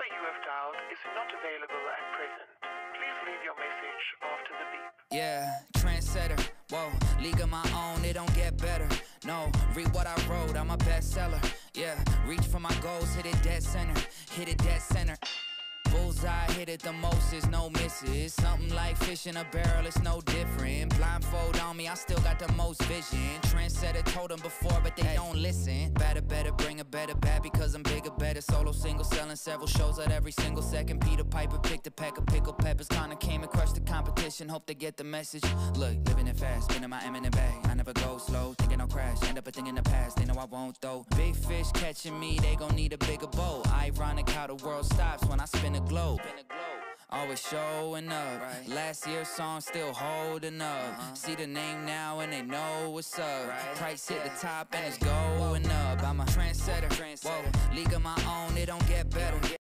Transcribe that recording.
number you have dialed is not available at present. Please leave your message after the beep. Yeah, trendsetter, whoa, league of my own, it don't get better. No, read what I wrote, I'm a bestseller. Yeah, reach for my goals, hit it dead center, hit it dead center. Bullseye, hit it the most, there's no misses. Something like fish in a barrel, it's no different. Blindfold on me, I still got the most vision. Trendsetter told them before, but they don't listen. Better, bring a better bad because I'm bigger, better. Solo single, selling several shows at every single second. Peter Piper picked a pack of pickled peppers. Kinda came and crushed the competition, hope they get the message. Look, living it fast, spinning my M in the bag. I never go slow, thinking I'll crash. End up a thing in the past, they know I won't though. Big fish catching me, they gon' need a bigger boat. Ironic how the world stops when I spin a globe. Always showing up. Right. Last year's song still holding up. See the name now and they know what's up. Right. Price hit the top and it's going up. I'm a trendsetter. Whoa, league of my own, it don't get better.